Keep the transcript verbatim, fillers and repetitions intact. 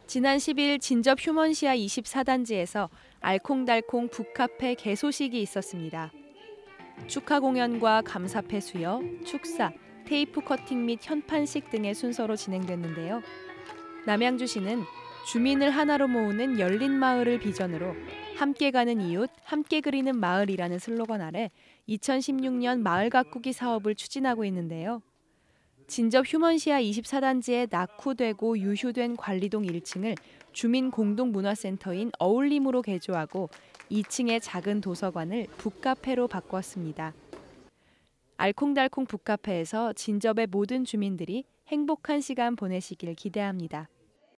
지난 십 일 진접 휴먼시아 이십사 단지에서 알콩달콩 북카페 개소식이 있었습니다. 축하 공연과 감사패 수여, 축사, 테이프 커팅 및 현판식 등의 순서로 진행됐는데요. 남양주시는 주민을 하나로 모으는 열린 마을을 비전으로 함께 가는 이웃, 함께 그리는 마을이라는 슬로건 아래 이천십육 년 마을 가꾸기 사업을 추진하고 있는데요. 진접 휴먼시아 이십사 단지에 낙후되고 유휴된 관리동 일 층을 주민 공동문화센터인 어울림으로 개조하고 이 층의 작은 도서관을 북카페로 바꿨습니다. 알콩달콩 북카페에서 진접의 모든 주민들이 행복한 시간 보내시길 기대합니다.